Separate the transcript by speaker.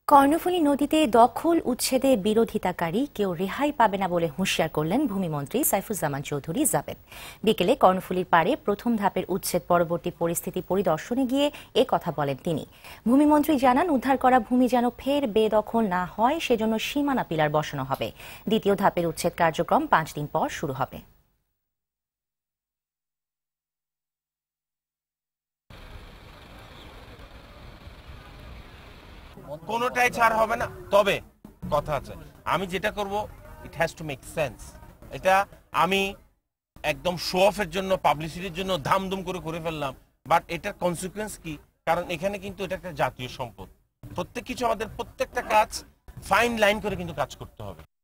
Speaker 1: কর্ণফুলী নদীতে দখল উচ্ছেদে বিরোধিতাকারী কেউ রেহাই পাবে না বলে হুঁশিয়ার করলেন ভূমিমন্ত্রী সাইফুজ্জামান চৌধুরী জাবেদ। বিকেলে কর্ণফুলীর পাড়ে প্রথম ধাপের উচ্ছেদ পরবর্তী পরিস্থিতি পরিদর্শনে গিয়ে এ কথা বলেন তিনি। ভূমিমন্ত্রী জানান, উদ্ধার করা ভূমি যেন ফের বেদখল না হয় সেজন্য সীমানা পিলার বসানো হবে। দ্বিতীয় ধাপের উচ্ছেদ কার্যক্রম 5 দিন পর শুরু হবে।
Speaker 2: কোনোটাই ছাড় হবে না, তবে কথা আছে, আমি যেটা করব it has to make sense. এটা আমি একদম শো অফের জন্য, পাবলিসিটির জন্য ধামধুম করে ফেললাম, বাট এটার কনসিকুয়েন্স কি? কারণ এখানে কিন্তু এটা একটা জাতীয় সম্পদ। প্রত্যেক কিছু আমাদের প্রত্যেকটা কাজ ফাইন লাইন করে কিন্তু কাজ করতে হবে।